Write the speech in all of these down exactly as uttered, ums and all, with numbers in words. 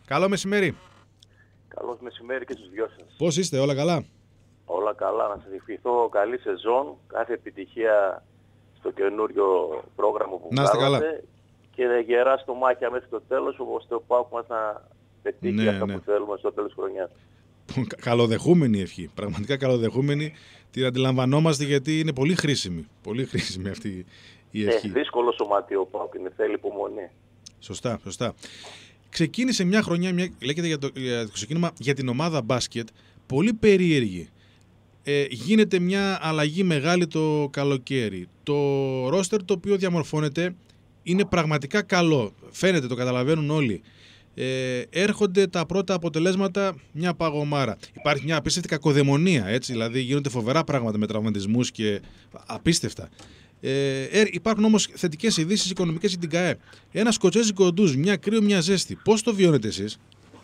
Καλό μεσημέρι. Καλό μεσημέρι και στους δυο σας. Πώς είστε, όλα καλά? Όλα καλά, να σας ευχηθώ καλή σεζόν, κάθε επιτυχία στο καινούριο πρόγραμμα που βγάλατε και να γεράσει το μάχια μέχρι το τέλος, ώστε ο ΠΑΟΚ μας να πετύχει ναι, αυτά ναι. που θέλουμε στο τέλος της χρονιάς. Καλοδεχούμενη ευχή, πραγματικά καλοδεχούμενη. Την αντιλαμβανόμαστε γιατί είναι πολύ χρήσιμη, πολύ χρήσιμη αυτή η ευχή. Ναι, δύσκολο σωματείο ο ΠΑΟΚ είναι, θέλει υπομονή. Σωστά, σωστά. Ξεκίνησε μια χρονιά, μια, λέγεται για το, για το ξεκίνημα για την ομάδα μπάσκετ, πολύ περίεργη. Ε, γίνεται μια αλλαγή μεγάλη το καλοκαίρι. Το ρόστερ το οποίο διαμορφώνεται είναι πραγματικά καλό. Φαίνεται, το καταλαβαίνουν όλοι. Ε, έρχονται τα πρώτα αποτελέσματα μια παγωμάρα. Υπάρχει μια απίστευτη κακοδαιμονία, έτσι, δηλαδή γίνονται φοβερά πράγματα με τραυματισμούς και απίστευτα. Ε, ε, υπάρχουν όμως θετικές ειδήσεις οικονομικές για την ΚΑΕ. Ένα σκοτσέζικο ντουζ, μια κρύο, μια ζέστη. Πώς το βιώνετε εσείς?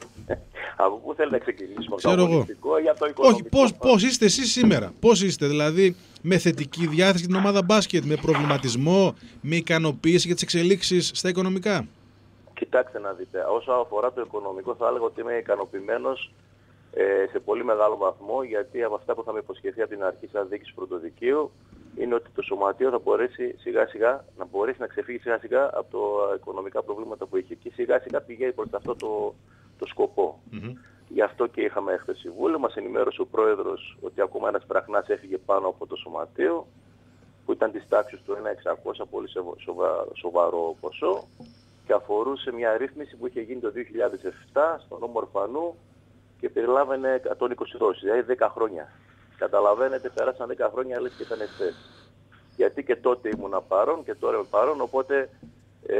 Από πού θέλετε να ξεκινήσουμε? Ξέρω το εγώ. Για το οικονομικό? Όχι, πώς, πώς είστε εσείς σήμερα? Πώς είστε, δηλαδή, με θετική διάθεση για την ομάδα μπάσκετ, με προβληματισμό, με ικανοποίηση για τις εξελίξεις στα οικονομικά? Κοιτάξτε να δείτε, όσο αφορά το οικονομικό θα έλεγα ότι είμαι ικανοποιημένος ε, σε πολύ μεγάλο βαθμό, γιατί από αυτά που είχαμε υποσχεθεί από την αρχή σαν διοίκηση πρωτοδικείου είναι ότι το σωματείο θα μπορέσει σιγά σιγά να μπορέσει να ξεφύγει σιγά σιγά από τα οικονομικά προβλήματα που είχε και σιγά σιγά πηγαίνει προς αυτό το, το σκοπό. Mm-hmm. Γι' αυτό και είχαμε χθες συμβούλιο, μας ενημέρωσε ο πρόεδρος ότι ακόμα ένας πραχνάς έφυγε πάνω από το σωματείο που ήταν της τάξης του ένα χιλιάδες εξακόσια, πολύ σοβα, σοβαρό ποσό, και αφορούσε μια ρύθμιση που είχε γίνει το δύο χιλιάδες επτά στον νόμο Ορφανού και περιλάμβανε εκατόν είκοσι δόσεις, δηλαδή δέκα χρόνια. Καταλαβαίνετε, πέρασαν δέκα χρόνια, λες και ήταν εχθές. Γιατί και τότε ήμουν παρόν και τώρα είμαι παρόν, οπότε ε,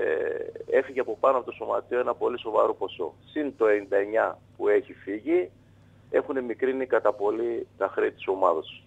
έφυγε από πάνω από το σωματείο ένα πολύ σοβαρό ποσό. Συν το ενενήντα εννιά που έχει φύγει, έχουν μικρύνει κατά πολύ τα χρέη της ομάδας.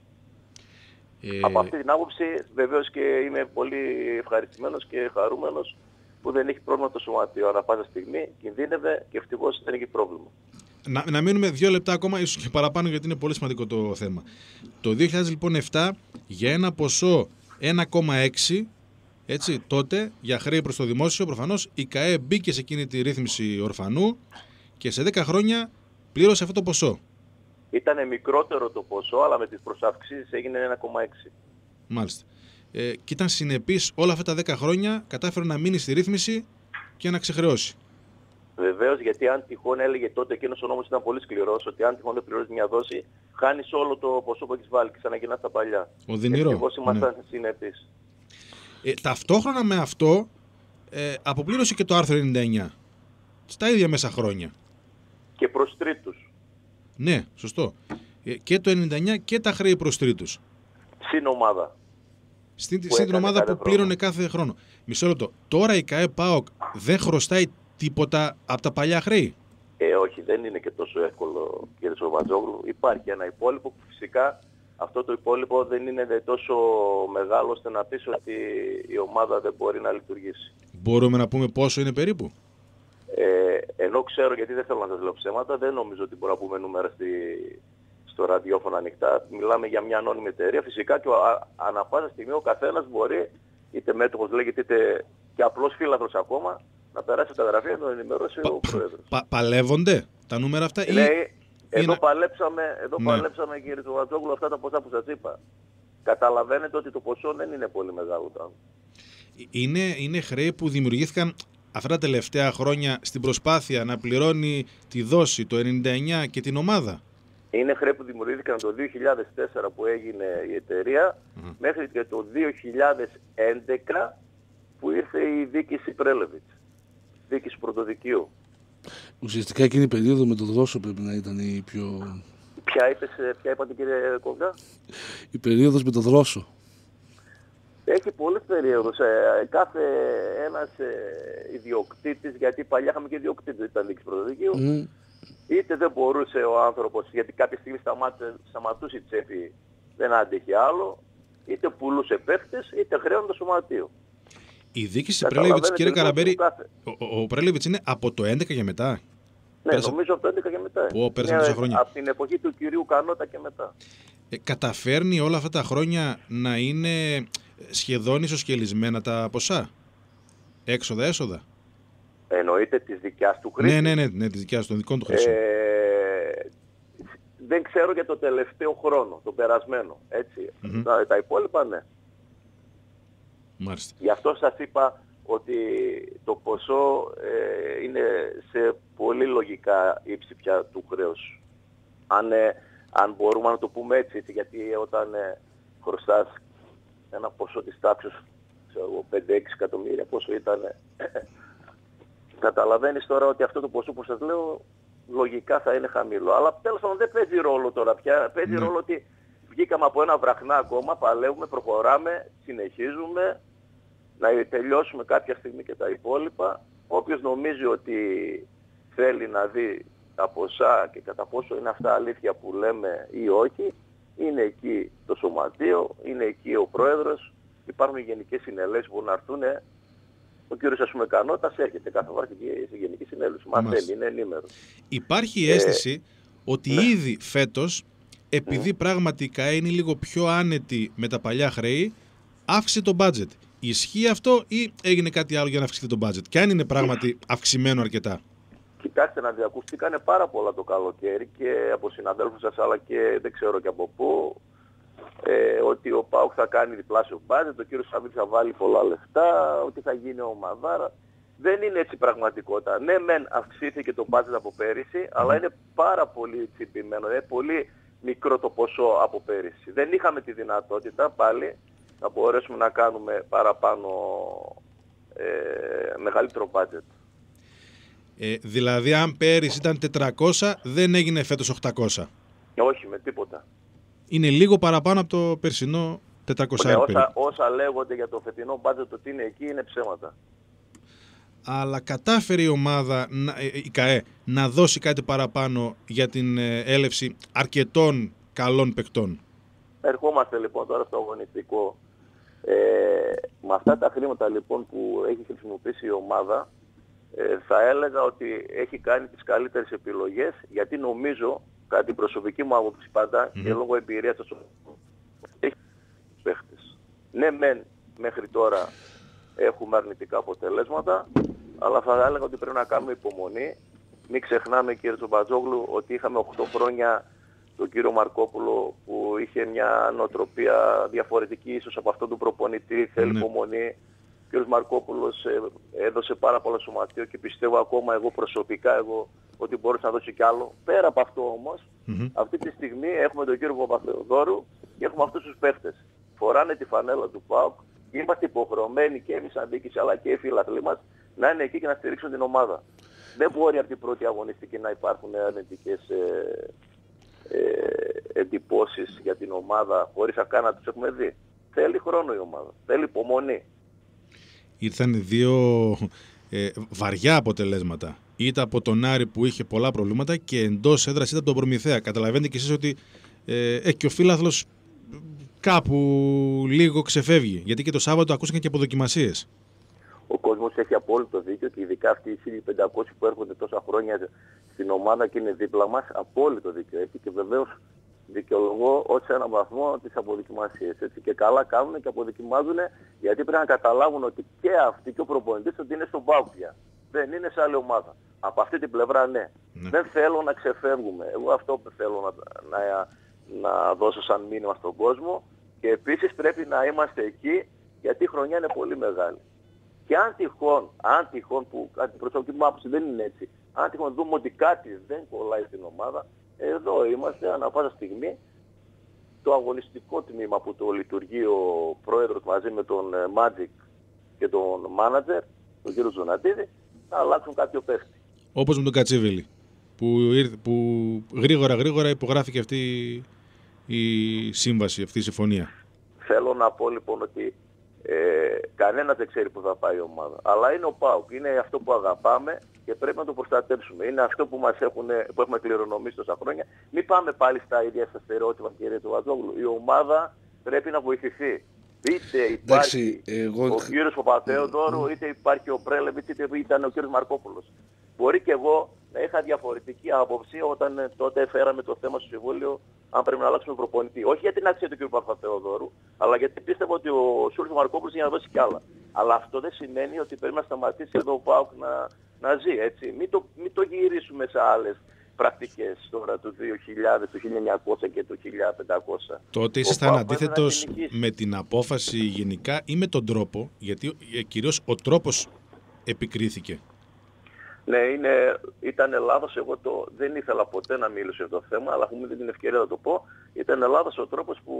Ε... Από αυτή την άποψη βεβαίως και είμαι πολύ ευχαριστημένος και χαρούμενος που δεν έχει πρόβλημα το σωματείο. Ανά πάσα στιγμή κινδύνευε και ευτυχώς δεν έχει πρόβλημα. Να, να μείνουμε δύο λεπτά ακόμα, ίσως και παραπάνω, γιατί είναι πολύ σημαντικό το θέμα. Το δύο χιλιάδες επτά για ένα ποσό ένα κόμμα έξι, έτσι, τότε για χρέη προς το δημόσιο, προφανώς η ΚΑΕ μπήκε σε εκείνη τη ρύθμιση Ορφανού και σε δέκα χρόνια πλήρωσε αυτό το ποσό. Ήταν μικρότερο το ποσό, αλλά με τις προσαυξήσεις έγινε ένα κόμμα έξι. Μάλιστα. Ε, και ήταν συνεπής όλα αυτά τα δέκα χρόνια, κατάφερε να μείνει στη ρύθμιση και να ξεχρεώσει. Βεβαίως, γιατί αν τυχόν έλεγε τότε, εκείνος ο νόμος ήταν πολύ σκληρός, ότι αν τυχόν δεν πληρώσεις μια δόση, χάνεις όλο το ποσό που έχεις βάλει και ξαναγυρνάς τα παλιά. Οδυνηρό. Ευτυχώς ήμασταν ναι. συνεπείς. Ε, ταυτόχρονα με αυτό, ε, αποπλήρωσε και το άρθρο ενενήντα εννιά. Στα ίδια μέσα χρόνια. Και προς τρίτους. Ναι, σωστό. Ε, και το ενενήντα εννιά και τα χρέη προς τρίτους. Συν ομάδα. Στην, στην την ομάδα που πλήρωνε κάθε χρόνο. Μισό λεπτό. Τώρα η ΚΑΕ ΠΑΟΚ δεν χρωστάει τίποτα από τα παλιά χρέη? Ε, όχι, δεν είναι και τόσο εύκολο, κύριε Σοβατζόγλου. Υπάρχει ένα υπόλοιπο που φυσικά αυτό το υπόλοιπο δεν είναι τόσο μεγάλο ώστε να πεις ότι η ομάδα δεν μπορεί να λειτουργήσει. Μπορούμε να πούμε πόσο είναι περίπου? Ε, ενώ ξέρω, γιατί δεν θέλω να σας λέω ψέματα, δεν νομίζω ότι μπορούμε να πούμε νούμερα στη, στο ραδιόφωνο ανοιχτά. Μιλάμε για μια ανώνυμη εταιρεία. Φυσικά και ανά πάσα στιγμή ο καθένας μπορεί, είτε μέτοχος λέγεται, είτε και απλός φύλαθρος ακόμα, να περάσει τα γραφεία να τον ενημερώσει πα, ο Πρόεδρος. Πα, παλεύονται τα νούμερα αυτά? Λέει, ή... εδώ είναι... παλέψαμε, εδώ ναι. παλέψαμε κύριε Σοβατζόγλου αυτά τα ποσά που σας είπα. Καταλαβαίνετε ότι το ποσό δεν είναι πολύ μεγάλο. Είναι, είναι χρέη που δημιουργήθηκαν αυτά τα τελευταία χρόνια στην προσπάθεια να πληρώνει τη δόση, το ενενήντα εννιά και την ομάδα. Είναι χρέη που δημιουργήθηκαν το δύο χιλιάδες τέσσερα που έγινε η εταιρεία, mm. μέχρι και το δύο χιλιάδες έντεκα που ήρθε η δίκηση Πρέλεβιτς, δίκηση πρωτοδικείου. Ουσιαστικά εκείνη η περίοδο με τον Δρόσο πρέπει να ήταν η πιο... Ποια, είπες, ποια είπατε κύριε Κόγκα? Η περίοδος με τον Δρόσο. Έχει πολλές περίοδους. Ε, κάθε ένας ε, ιδιοκτήτης, γιατί παλιά είχαμε και ιδιοκτήτες, ήταν δίκηση πρωτοδικείου, mm. είτε δεν μπορούσε ο άνθρωπος, γιατί κάποια στιγμή σταμάτε, σταματούσε η τσέπη, δεν άντεχε άλλο, είτε πουλούσε παίχτες, είτε χρέωνε το σωματείο. Η δίκηση Πρέλεβιτς, κύριε Καραμπέρη, ο, ο Πρέλεβιτς είναι από το έντεκα και μετά? Ναι, πέρασε... νομίζω από το έντεκα και μετά. Πω, πέρασαν τόσα χρόνια. Από την εποχή του κυρίου Κανότα και μετά. Ε, καταφέρνει όλα αυτά τα χρόνια να είναι σχεδόν ισοσκελισμένα τα ποσά? Έξοδα, έσοδα. Εννοείται της δικιάς του χρήση. Ναι, ναι, ναι, ναι, της δικιάς των δικών του χρήσεων. Ε, δεν ξέρω για το τελευταίο χρόνο, τον περασμένο. Έτσι. Mm-hmm. Τα, τα υπόλοιπα, ναι. Μάλιστα. Γι' αυτό σας είπα ότι το ποσό ε, είναι σε πολύ λογικά ύψη πια του χρέους. Αν, ε, αν μπορούμε να το πούμε έτσι, έτσι γιατί όταν ε, χρωστάς ένα ποσό της τάξης πέντε έξι εκατομμύρια, πόσο ήταν, ε, καταλαβαίνεις τώρα ότι αυτό το ποσό που σας λέω λογικά θα είναι χαμηλό. Αλλά τέλος πάντων δεν παίζει ρόλο τώρα πια. Παίζει ναι. ρόλο ότι βγήκαμε από ένα βραχνά ακόμα, παλεύουμε, προχωράμε, συνεχίζουμε. Να τελειώσουμε κάποια στιγμή και τα υπόλοιπα. Όποιος νομίζει ότι θέλει να δει τα ποσά και κατά πόσο είναι αυτά αλήθεια που λέμε ή όχι, είναι εκεί το σωματείο, είναι εκεί ο πρόεδρος, υπάρχουν γενικές συνελεύσεις που να έρθουν. Ο κύριος ας πούμε Κανώτας έρχεται κάθε φορά και σε γενική συνέλευση. Μα θέλει, είναι ενήμερο. Υπάρχει η αίσθηση ε, ότι ναι. ήδη φέτος, επειδή mm. πραγματικά είναι λίγο πιο άνετη με τα παλιά χρέη, αύξησε το budget. Ισχύει αυτό ή έγινε κάτι άλλο για να αυξηθεί το budget? Και αν είναι πράγματι αυξημένο αρκετά. Κοιτάξτε να δει, ακουστήκανε πάρα πολλά το καλοκαίρι και από συναδέλφους σας αλλά και δεν ξέρω και από πού ε, ότι ο ΠΑΟΚ θα κάνει διπλάσιο budget, ο κύριος Σαββίδης θα βάλει πολλά λεφτά, ότι θα γίνει ομαδάρα. Δεν είναι έτσι πραγματικότητα. Ναι μεν αυξήθηκε το budget από πέρυσι, mm. αλλά είναι πάρα πολύ τσιπημένο, είναι πολύ μικρό το ποσό από πέρυσι. Δεν είχαμε τη δυνατότητα πάλι να μπορέσουμε να κάνουμε παραπάνω ε, μεγαλύτερο budget. Ε, δηλαδή αν πέρυσι ήταν τετρακόσια δεν έγινε φέτος οκτακόσια. Όχι με τίποτα. Είναι λίγο παραπάνω από το περσινό τετρακόσια. Ναι, όσα, όσα λέγονται για το φετινό budget ότι είναι εκεί είναι ψέματα. Αλλά κατάφερε η ομάδα, η ΚΑΕ, να δώσει κάτι παραπάνω για την έλευση αρκετών καλών παικτών. Ερχόμαστε λοιπόν τώρα στο αγωνιστικό. Ε, με αυτά τα χρήματα λοιπόν που έχει χρησιμοποιήσει η ομάδα, ε, θα έλεγα ότι έχει κάνει τις καλύτερες επιλογές, γιατί νομίζω, κατά την προσωπική μου άποψη πάντα, mm-hmm. και λόγω εμπειρίας του έχει παίχτες. Ναι μεν μέχρι τώρα έχουμε αρνητικά αποτελέσματα, αλλά θα έλεγα ότι πρέπει να κάνουμε υπομονή. Μην ξεχνάμε κύριε Τσομπατζόγλου ότι είχαμε οκτώ χρόνια τον κύριο Μαρκόπουλο που είχε μια νοοτροπία διαφορετική ίσως από αυτό του προπονητή, θέλει υπομονή. Ο κύριος Μαρκόπουλος ε, έδωσε πάρα πολλά σωματείο και πιστεύω ακόμα εγώ προσωπικά εγώ ότι μπορούσε να δώσει κι άλλο. Πέρα από αυτό όμως, mm-hmm. αυτή τη στιγμή έχουμε τον κύριο Παπαθεοδόρου και έχουμε αυτούς τους παίχτες. Φοράνε τη φανέλα του ΠΑΟΚ, είμαστε υποχρεωμένοι και εμείς σαν διοίκηση αλλά και οι φίλαθλοι μας να είναι εκεί και να στηρίξουν την ομάδα. Δεν μπορεί από την πρώτη αγωνιστική να υπάρχουν αρνητικές ε, Ε, εντυπώσεις για την ομάδα χωρίς να καν να τους έχουμε δει. Θέλει χρόνο η ομάδα, θέλει υπομονή. Ήρθαν δύο ε, βαριά αποτελέσματα. Είτε από τον Άρη που είχε πολλά προβλήματα και εντός έδρας είτε από τον Προμηθέα. Καταλαβαίνετε κι εσείς ότι ε, ε, και ο φίλαθλος κάπου λίγο ξεφεύγει. Γιατί και το Σάββατο ακούστηκαν και αποδοκιμασίες. Ο κόσμος έχει απόλυτο δίκιο και ειδικά αυτοί οι χίλια πεντακόσιοι που έρχονται τόσα χρόνια στην ομάδα και είναι δίπλα μας, απόλυτο δίκιο έχει και βεβαίως δικαιολογώ ως έναν βαθμό τις αποδοκιμασίες. Έτσι. Και καλά κάνουν και αποδοκιμάζουν γιατί πρέπει να καταλάβουν ότι και αυτοί και ο προπονητής ότι είναι στον ΠΑΟΚ πια. Δεν είναι σε άλλη ομάδα. Από αυτή την πλευρά ναι. ναι. Δεν θέλω να ξεφεύγουμε. Εγώ αυτό που θέλω να, να, να δώσω σαν μήνυμα στον κόσμο και επίσης πρέπει να είμαστε εκεί γιατί η χρονιά είναι πολύ μεγάλη. Και αν τυχόν, αν τυχόν που κατά την προσωπική μου άποψη δεν είναι έτσι, αν τυχόν δούμε ότι κάτι δεν κολλάει στην ομάδα, εδώ είμαστε ανά πάσα στιγμή. Το αγωνιστικό τμήμα που το λειτουργεί ο πρόεδρος μαζί με τον Magic και τον manager, τον κύριο Ζωνατίδη, θα αλλάξουν κάποιο παίχτη. Όπως με τον Κατσίβελη, που, που γρήγορα γρήγορα υπογράφηκε αυτή η σύμβαση, αυτή η συμφωνία. Θέλω να πω λοιπόν ότι Ε, κανένας δεν ξέρει που θα πάει η ομάδα. Αλλά είναι ο ΠΑΟΚ. Είναι αυτό που αγαπάμε και πρέπει να το προστατεύσουμε. Είναι αυτό που μας έχουν, που έχουμε κληρονομήσει τόσα χρόνια. Μην πάμε πάλι στα ίδια στα στερεότυπα, κύριε Τσομπατζόγλου. Η ομάδα πρέπει να βοηθηθεί. Είτε υπάρχει Εντάξει, εγώ... ο κύριος Παπαθεοδόρου, είτε υπάρχει ο Πρέλεβιτς, είτε ήταν ο κύριος Μαρκόπουλος. Μπορεί και εγώ να είχα διαφορετική άποψη όταν τότε φέραμε το θέμα στο Συμβούλιο αν πρέπει να αλλάξουμε προπονητή. Όχι για την άξια του κ. Παπαθεοδόρου, αλλά γιατί πίστευα ότι ο Σούλης Μαρκόπουλος είχε να δώσει κι άλλα. Αλλά αυτό δεν σημαίνει ότι πρέπει να σταματήσει εδώ ο ΠΑΟΚ να, να ζει, έτσι. Μην το, μην το γυρίσουμε σε άλλες πρακτικές τώρα του δύο χιλιάδες, του χίλια εννιακόσια και του χίλια πεντακόσια. Τότε ήσασταν αντίθετος με την απόφαση γενικά ή με τον τρόπο, γιατί κυρίως ο τρόπος επικρίθηκε. Ναι, είναι, ήταν λάθος. Εγώ το, δεν ήθελα ποτέ να μιλήσω για το θέμα, αλλά έχουμε την ευκαιρία να το πω. Ήταν λάθος ο τρόπος που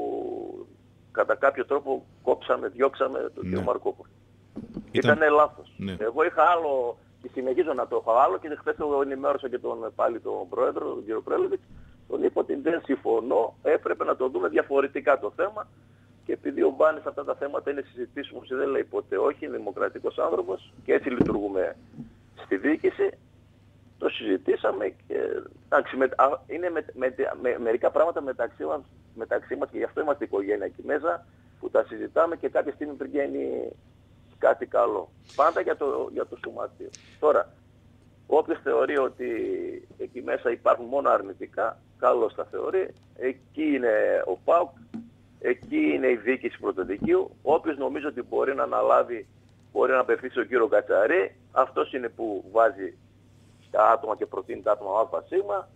κατά κάποιο τρόπο κόψαμε, διώξαμε τον ναι. κ. Μαρκόπουλο. Ήταν, ήταν λάθος. Ναι. Εγώ είχα άλλο και συνεχίζω να το έχω άλλο και χθες το ενημέρωσα και τον, πάλι τον πρόεδρο, τον κ. Πρέλεβιτς. Τον είπα ότι δεν συμφωνώ, έπρεπε να το δούμε διαφορετικά το θέμα. Και επειδή ο Μπάνης αυτά τα θέματα είναι συζητήσιμος, δεν λέει ποτέ όχι, είναι δημοκρατικός άνθρωπος και έτσι λειτουργούμε στη διοίκηση, το συζητήσαμε και εντάξει, με, είναι με, με, με, μερικά πράγματα μεταξύ μας, μεταξύ μας και γι' αυτό είμαστε οικογένεια εκεί μέσα που τα συζητάμε και κάποια στιγμή βγαίνει κάτι καλό. Πάντα για το, για το σωματείο. Τώρα, όποιος θεωρεί ότι εκεί μέσα υπάρχουν μόνο αρνητικά, καλώς τα θεωρεί. Εκεί είναι ο ΠΑΟΚ, εκεί είναι η διοίκηση Πρωτοδικείου. Όποιος νομίζει ότι μπορεί να αναλάβει, μπορεί να απευθύνει στον κύριο Κατσαρή, αυτός είναι που βάζει τα άτομα και προτείνει τα άτομα ΑΣ.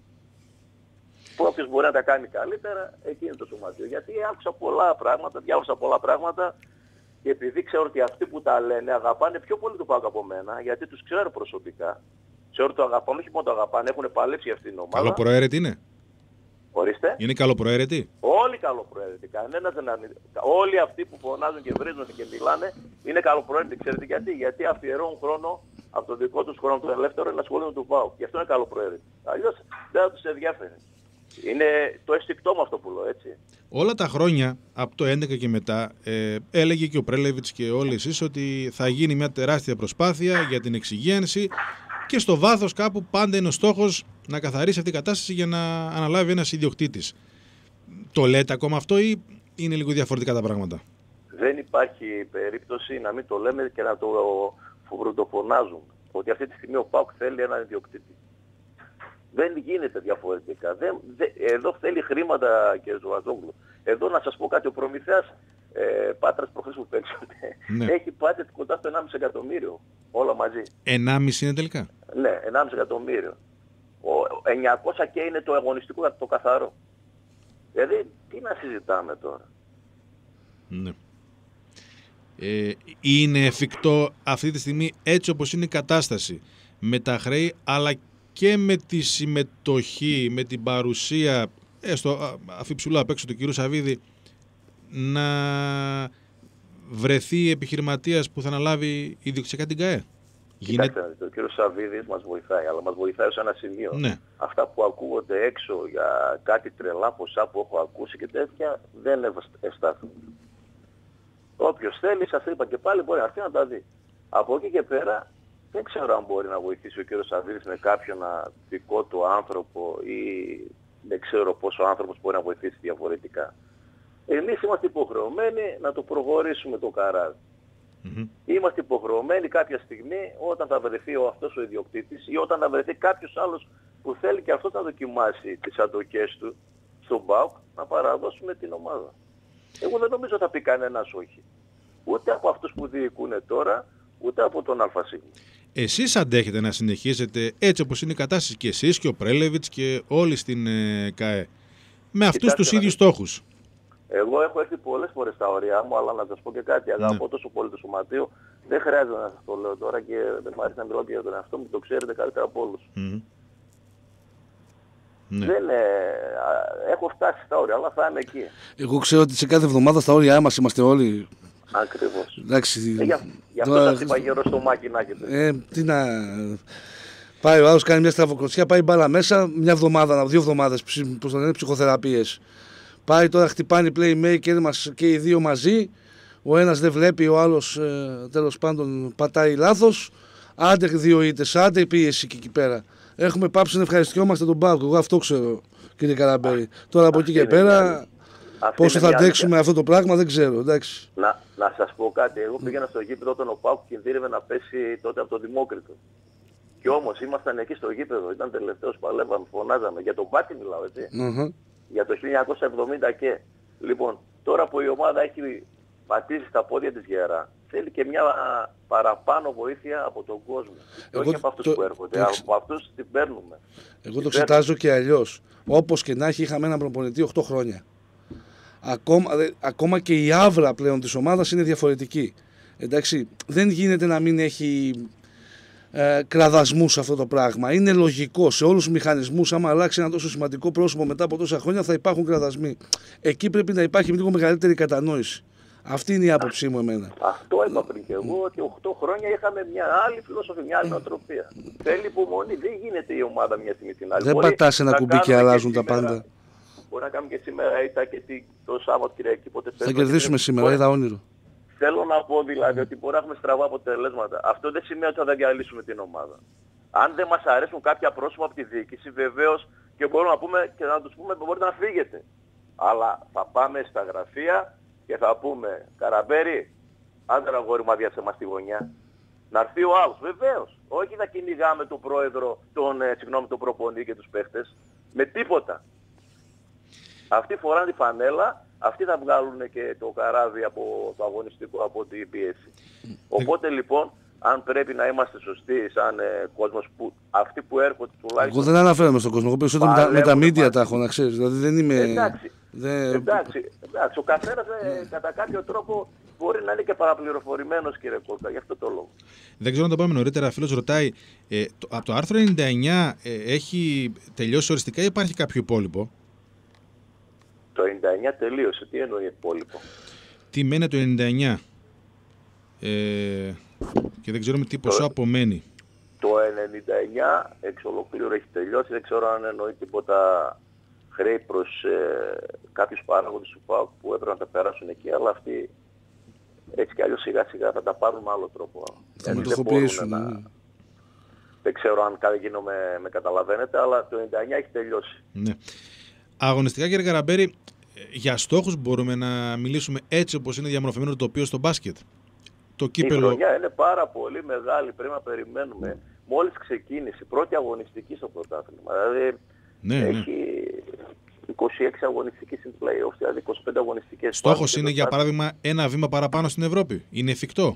Όποιος μπορεί να τα κάνει καλύτερα, εκεί είναι το σωματείο. Γιατί άκουσα πολλά πράγματα, διάβασα πολλά πράγματα και επειδή ξέρω ότι αυτοί που τα λένε αγαπάνε πιο πολύ το ΠΑΟΚ από μένα, γιατί τους ξέρω προσωπικά. Ξέρω ότι το αγαπάνε, όχι μόνο το αγαπάνε, έχουν παλέψει για αυτήν την ομάδα. Καλοπροαίρετοι είναι. Ορίστε. Είναι καλοπροαίρετοι. Όλοι καλοπροαίρετοι. Κανένας δεν αρνείται. Όλοι αυτοί που φωνάζουν και βρίζουν και μιλάνε είναι καλοπροαίρετοι. Ξέρετε γιατί? Γιατί αφιερώνουν χρόνο από το δικό τους χρόνο του ελεύθερο να ασχολούνται με το ΠΑΟΚ. Γι' αυτό είναι καλοπροαίρετοι. Αλλιώς δεν θα τους ενδιαφέρει. Είναι το αισθηκτό μου αυτό που λέω, έτσι. Όλα τα χρόνια, από το έντεκα και μετά, ε, έλεγε και ο Πρέλεβιτς και όλοι εσείς ότι θα γίνει μια τεράστια προσπάθεια για την εξυγίανση και στο βάθος κάπου πάντα είναι ο στόχος να καθαρίσει αυτή η κατάσταση για να αναλάβει ένας ιδιοκτήτης. Το λέτε ακόμα αυτό ή είναι λίγο διαφορετικά τα πράγματα? Δεν υπάρχει περίπτωση να μην το λέμε και να το φοβροντοφωνάζουμε. Ότι αυτή τη στιγμή ο ΠΑΟΚ θέλει έναν ιδιοκτήτη. Δεν γίνεται διαφορετικά. Δεν, δε, εδώ θέλει χρήματα, κύριε Ζωαζόγλου. Εδώ να σας πω κάτι, ο Προμηθέας ε, Πάτρας προχθές που παίξατε, ναι. έχει budget κοντά στο ενάμιση εκατομμύριο όλα μαζί. ενάμιση είναι τελικά? Ναι, ενάμιση εκατομμύριο. Ο, εννιακόσια και είναι το αγωνιστικό, το καθαρό. Δηλαδή, τι να συζητάμε τώρα. Ναι. Ε, είναι εφικτό αυτή τη στιγμή, έτσι όπως είναι η κατάσταση, με τα χρέη, αλλά και με τη συμμετοχή, με την παρουσία, έστω αφιψηλό απ' έξω του κυρίου Σαββίδη, να βρεθεί επιχειρηματίας που θα αναλάβει ιδιοκτησιακά την ΚΑΕ? Κοιτάξτε, Γίνεται... ο κύριος Σαββίδης μας βοηθάει, αλλά μας βοηθάει σε ένα σημείο. Ναι. Αυτά που ακούγονται έξω για κάτι τρελά ποσά που έχω ακούσει και τέτοια, δεν ευστάθουν. Όποιος θέλει, σας είπα και πάλι, μπορεί να έρθει να τα δει. Από εκεί και πέρα, δεν ξέρω αν μπορεί να βοηθήσει ο κύριος Σαββίδης με κάποιον δικό του άνθρωπο ή δεν ξέρω πόσο άνθρωπος μπορεί να βοηθήσει διαφορετικά. Εμείς είμαστε υποχρεωμένοι να το προχωρήσουμε το καράζ. Mm-hmm. Είμαστε υποχρεωμένοι κάποια στιγμή όταν θα βρεθεί ο αυτός ο ιδιοκτήτης ή όταν θα βρεθεί κάποιος άλλος που θέλει και αυτό να δοκιμάσει τις αντοχές του στον ΠΑΟΚ, να παραδώσουμε την ομάδα. Εγώ δεν νομίζω θα πει κανένας όχι. Ούτε από αυτούς που διοικούν τώρα, ούτε από τον ΑΣ. Εσείς αντέχετε να συνεχίσετε έτσι όπως είναι η κατάσταση και εσείς και ο Πρέλεβιτς και όλοι στην ε, ΚΑΕ με αυτούς Κοιτάξτε, τους ίδιους στόχους? Εγώ έχω έρθει πολλές φορές στα ωριά μου, αλλά να σας πω και κάτι. Αγαπώ ναι. τόσο πολύ το σωματείο. Δεν χρειάζεται να σας το λέω τώρα και δεν μου αρέσει να μιλάω και για τον εαυτό μου, το ξέρετε καλύτερα από όλους. Mm. Ναι. Δεν, ε, έχω φτάσει στα όρια, αλλά θα είμαι εκεί. Εγώ ξέρω ότι σε κάθε εβδομάδα στα όρια μας είμαστε όλοι. Ακριβώς. Εντάξει, ε, για, γι' αυτό σας είπα γύρω στο μάκι να έχετε. Ε, τι να... Πάει ο άλλος, κάνει μια στραβοκροτσιά, πάει μπάλα μέσα, μια εβδομάδα, δύο εβδομάδες, πώς θα λένε, ψυχοθεραπείες. Πάει τώρα, χτυπάνει playmaker μας και οι δύο μαζί. Ο ένας δεν βλέπει, ο άλλος ε, τέλος πάντων πατάει λάθος. Άντε δύο ήττες, άντε πίεση και εκεί πέρα. Έχουμε πάψει να ευχαριστιόμαστε τον ΠΑΟΚ. Εγώ αυτό ξέρω, κύριε Καραμπέρη. Τώρα από εκεί και πέρα, πόσο θα αντέξουμε αυτό το πράγμα δεν ξέρω. Εντάξει. Να, να σας πω κάτι. Εγώ πήγαινα στο γήπεδο όταν ο ΠΑΟΚ κινδύνευε να πέσει τότε από το Δημόκριτο. Και όμως ήμασταν εκεί στο γήπεδο. Ήταν τελευταίος, παλεύαμε, φωνάζαμε. Για τον Μπάτι μιλάω, έτσι. Mm-hmm. Για το χίλια εννιακόσια εβδομήντα και. Λοιπόν, τώρα που η ομάδα έχει πατήσει στα πόδια της γερά θέλει και μια παραπάνω βοήθεια από τον κόσμο. Εγώ, όχι από αυτούς το, που έρχονται, το, από αυτούς την παίρνουμε. Εγώ την το εξετάζω και αλλιώς. Όπως και να έχει, είχαμε έναν προπονητή οκτώ χρόνια. Ακόμα, δε, ακόμα και η άβρα πλέον της ομάδας είναι διαφορετική. Εντάξει, δεν γίνεται να μην έχει ε, κραδασμούς αυτό το πράγμα. Είναι λογικό σε όλους τους μηχανισμούς. Άμα αλλάξει ένα τόσο σημαντικό πρόσωπο μετά από τόσα χρόνια, θα υπάρχουν κραδασμοί. Εκεί πρέπει να υπάρχει λίγο μεγαλύτερη κατανόηση. Αυτή είναι η άποψή μου εμένα. Αυτό είπα πριν και εγώ, ότι οκτώ χρόνια είχαμε μια άλλη φιλοσοφία, μια άλλη νοοτροπία. Θέλει υπομονή, δεν γίνεται η ομάδα μια στιγμή την άλλη. Δεν πατάς ένα κουμπί και αλλάζουν τα πάντα. Μπορεί να κάνουμε και σήμερα ήττα και το Σάββατο Κυριακή. Θα κερδίσουμε σήμερα, είδα όνειρο. Θέλω να πω δηλαδή ότι μπορεί να έχουμε στραβά αποτελέσματα. Αυτό δεν σημαίνει ότι θα διαλύσουμε την ομάδα. Αν δεν μας αρέσουν κάποια πρόσωπα από τη διοίκηση, βεβαίως και μπορούμε να πούμε και να τους πούμε μπορείτε να φύγετε. Αλλά θα πάμε στα γραφεία και θα πούμε Καραμπέρι, άντε αγόρι μου αδειάσε μας στη γωνιά. Να έρθει ο άλλος, βεβαίως. Όχι να κυνηγάμε τον πρόεδρο, τον, ε, συγγνώμη, τον προπονητή και τους παίχτες. Με τίποτα. Αυτοί φοράνε τη φανέλα, αυτοί θα βγάλουν και το καράβι από το αγωνιστικό, από την πίεση. Οπότε λοιπόν, αν πρέπει να είμαστε σωστοί σαν ε, κόσμος, που, αυτοί που έρχονται τουλάχιστον... Εγώ δεν αναφέρομαι στον κόσμο, εγώ περισσότερο με, με τα media τα έχω να ξέρεις, δηλαδή δεν είμαι... Εντάξει, δεν... εντάξει, εντάξει, ο καθένας ε, κατά κάποιο τρόπο μπορεί να είναι και παραπληροφορημένος, κύριε Κόρκα, γι' αυτό το λόγο. Δεν ξέρω να το πάμε νωρίτερα, φίλος ρωτάει, ε, το, από το άρθρο ενενήντα εννιά ε, έχει τελειώσει οριστικά ή υπάρχει κάποιο υπόλοιπο? Το ενενήντα εννιά τελείωσε, τι εννοεί υπόλοιπο? Τι μένει το ενενήντα εννιά ε, και δεν ξέρουμε τι ποσό το, απομένει. Το ενενήντα εννιά εξ ολοκλήρου έχει τελειώσει, δεν ξέρω αν εννοεί τίποτα χρέη προς ε, κάποιους παράγοντες του ΠΑΟΚ που έπρεπε να τα περάσουν εκεί, αλλά αυτοί έτσι κι αλλιώς σιγά σιγά θα τα πάρουν με άλλο τρόπο. Θα μετοχοποιήσουν. Να... Ναι. Δεν ξέρω αν κάτι γίνω με, με καταλαβαίνετε, αλλά το ενενήντα εννιά έχει τελειώσει. Ναι. Αγωνιστικά, κύριε Καραμπέρι, για στόχους μπορούμε να μιλήσουμε έτσι όπως είναι διαμορφωμένο το τοπίο στο μπάσκετ? Το κύπελο... Η χρονιά είναι πάρα πολύ μεγάλη, πρέπει να περιμένουμε. Μόλις ξεκίνησε, πρώτη αγωνιστική στο πρωτάθλημα. Δηλαδή ναι, έχει είκοσι έξι αγωνιστικές στην play-off, δηλαδή είκοσι πέντε αγωνιστικές. Στόχος είναι για παράδειγμα ένα βήμα παραπάνω στην Ευρώπη. Είναι εφικτό?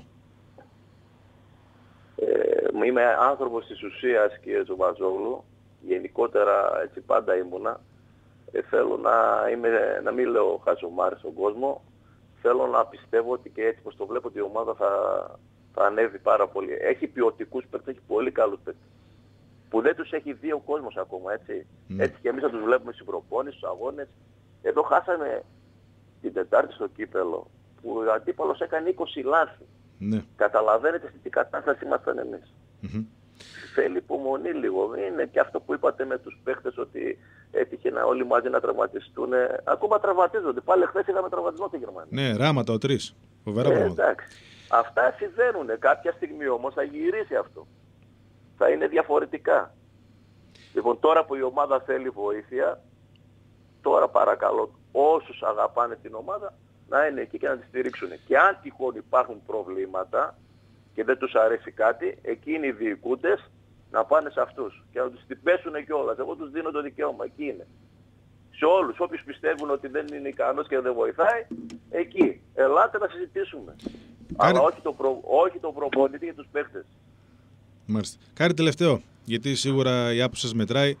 Ε, είμαι άνθρωπος της ουσίας, κύριε Τζοβαζόγλου. Γενικότερα έτσι πάντα ήμουνα. Ε, θέλω να, είμαι, να μην λέω χαζομάρες στον κόσμο. Θέλω να πιστεύω ότι και έτσι πως το βλέπω ότι η ομάδα θα, θα ανέβει πάρα πολύ. Έχει ποιοτικούς παίκτες, έχει πολύ καλούς παίκτες. Που δεν τους έχει δει ο κόσμος ακόμα, έτσι. Mm. Έτσι και εμείς θα τους βλέπουμε στην προπόνηση, στους αγώνες. Εδώ χάσαμε την Τετάρτη στο κύπελο, που ο αντίπαλος έκανε είκοσι λάθη. Mm. Καταλαβαίνετε στην τι κατάσταση ήμασταν εμείς. Mm-hmm. Θέλει υπομονή λίγο. Είναι και αυτό που είπατε με τους παίχτες ότι έτυχε να όλοι μαζί να τραυματιστούν. Ακόμα τραυματίζονται. Πάλι χθες είδαμε τραυματισμό στη Γερμανία. Ναι, ράματα ο τρεις. Φοβερά ε, εντάξει. Αυτά συμβαίνουν. Κάποια στιγμή όμως θα γυρίσει αυτό. Θα είναι διαφορετικά. Λοιπόν, τώρα που η ομάδα θέλει βοήθεια, τώρα παρακαλώ όσους αγαπάνε την ομάδα να είναι εκεί και να τη στηρίξουν. Και αν τυχόν υπάρχουν προβλήματα και δεν τους αρέσει κάτι, εκείνοι οι διοικούντες να πάνε σε αυτούς και να τους την πέσουν κιόλας. Εγώ τους δίνω το δικαίωμα, εκεί είναι. Σε όλους, όποιους πιστεύουν ότι δεν είναι ικανός και δεν βοηθάει, εκεί. Ελάτε να συζητήσουμε. Κάρι... Αλλά όχι το, προ... όχι το προπονητή για τους παίχτες. Μάλιστα. Κάτι τελευταίο, γιατί σίγουρα η άποψη σας μετράει.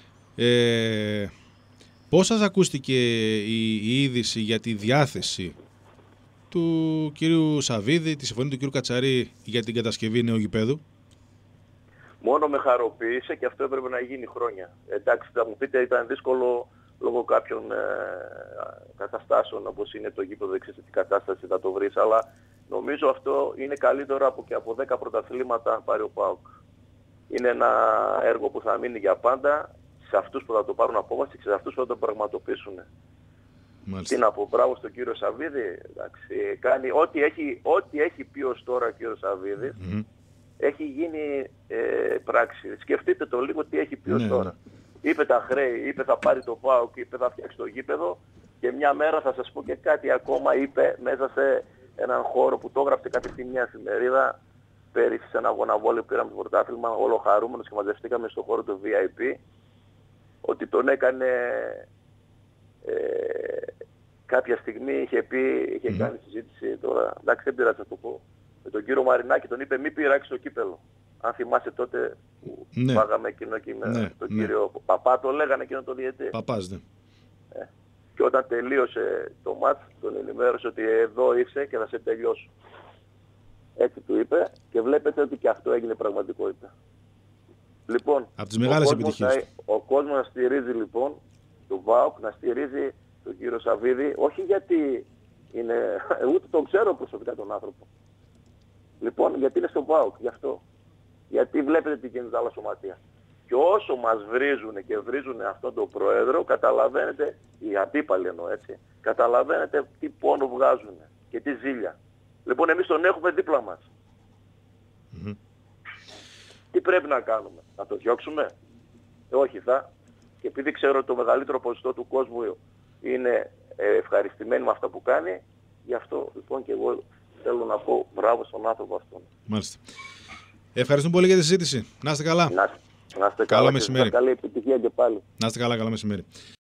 Ε, πώς σας ακούστηκε η, η είδηση για τη διάθεση του κυρίου Σαββίδη, τη συμφωνία του κυρίου Κατσαρή για την κατασκευή νέου γηπέδου? Μόνο με χαροποίησε και αυτό έπρεπε να γίνει χρόνια. Εντάξει, θα μου πείτε ήταν δύσκολο λόγω κάποιων ε, καταστάσεων όπως είναι το γήπεδο, δεν ξέρετε τι κατάσταση θα το βρεις, αλλά νομίζω αυτό είναι καλύτερο από και από δέκα πρωταθλήματα αν πάρει ο ΠΑΟΚ. Είναι ένα έργο που θα μείνει για πάντα σε αυτούς που θα το πάρουν απόφαση και σε αυτούς που θα το πραγματοποιήσουν. Μάλιστα. Τι να πω, μπράβο στον κύριο Σαββίδη, εντάξει, κάνει ό,τι έχει, ό,τι έχει πει ως τώρα ο κύριος Σαββίδης, mm-hmm. έχει γίνει ε, πράξη. Σκεφτείτε το λίγο τι έχει πει ως ναι, τώρα. Ναι. Είπε τα χρέη, είπε θα πάρει το ΠΑΟΚ, είπε θα φτιάξει το γήπεδο και μια μέρα θα σας πω και κάτι ακόμα είπε μέσα σε έναν χώρο που το έγραψε κατευθείαν μια εφημερίδα πέρυσι σε ένα αγωναβόλιο που πήραμε το πρωτάθλημα, όλο χαρούμενος και μαζευτήκαμε στον χώρο του βι άι πι, ότι τον έκανε ε, κάποια στιγμή, είχε πει, είχε mm. κάνει συζήτηση τώρα, εντάξει δεν πειράζει να το πω, με τον κύριο Μαρινάκη, τον είπε μη πειράξει το κύπελο. Αν θυμάσαι τότε που ναι. πάγαμε εκείνο και με ναι, τον ναι. κύριο Παπά, το λέγανε εκείνο το διαιτητή. Παπάς, ναι. Ε. Και όταν τελείωσε το μάτς, τον ενημέρωσε ότι εδώ είσαι και θα σε τελειώσω. Έτσι του είπε και βλέπετε ότι και αυτό έγινε πραγματικότητα. Λοιπόν, από τις μεγάλες επιτυχίες. Θα, ο κόσμος να στηρίζει λοιπόν τον ΒΑΟΚ, να στηρίζει τον κύριο Σαββίδη, όχι γιατί είναι, ούτε τον ξέρω προσωπικά τον άνθρωπο. Λοιπόν, γιατί είναι στο ΒΑΟΚ, γι' αυτό. Γιατί βλέπετε τι γίνεται άλλα σωματεία. Και όσο μας βρίζουν και βρίζουν αυτόν τον πρόεδρο, καταλαβαίνετε, οι αντίπαλοι εννοώ έτσι, καταλαβαίνετε τι πόνο βγάζουν και τι ζήλια. Λοιπόν, εμείς τον έχουμε δίπλα μας. Mm-hmm. Τι πρέπει να κάνουμε, να το διώξουμε? Ε, όχι θα. Και επειδή ξέρω ότι το μεγαλύτερο ποσοστό του κόσμου είναι ευχαριστημένοι με αυτά που κάνει, γι' αυτό λοιπόν και εγώ θέλω να πω μπράβο στον άνθρωπο αυτόν. Μάλιστα. Ευχαριστούμε πολύ για τη συζήτηση. Να είστε καλά. Να, να είστε καλό καλά μεσημέρι. Καλή επιτυχία και πάλι. Να είστε καλά, καλό μεσημέρι.